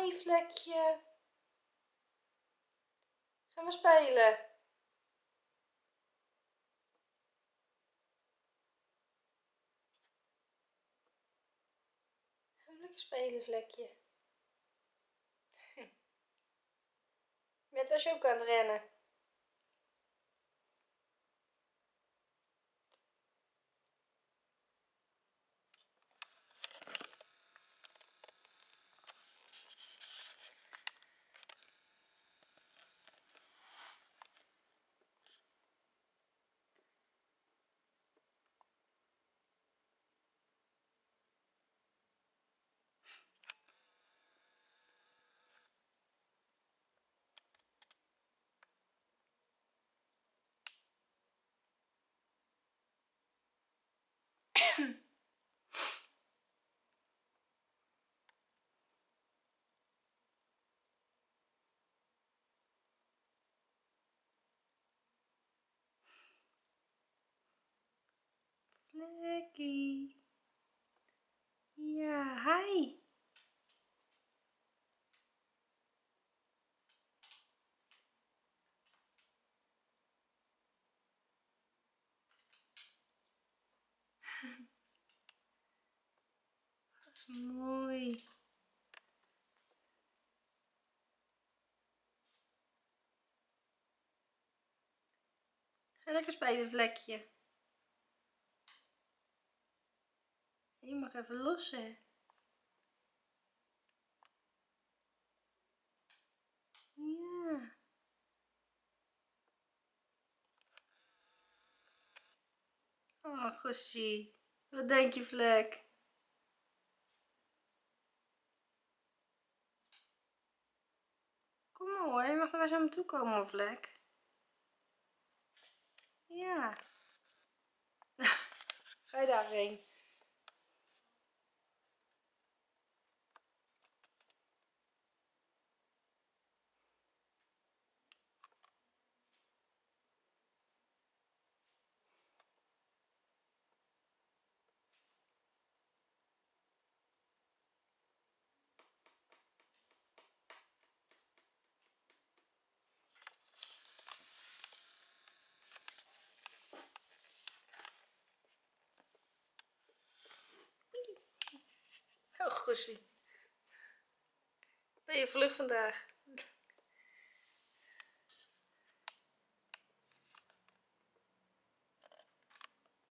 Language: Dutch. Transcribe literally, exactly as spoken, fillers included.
Hi vlekje. Gaan we spelen? Gaan we lekker spelen vlekje? Net was je ook aan het rennen. Vlekkie. Ja, hi. Dat is mooi. Ga lekker spelen vlekje. Je mag even lossen. Ja. Oh, Gossie. Wat denk je, vlek? Kom maar hoor, je mag er wel eens aan me toe komen, vlek. Ja. Ga je daarheen? Oh, Gossie. Ben je vlug vandaag?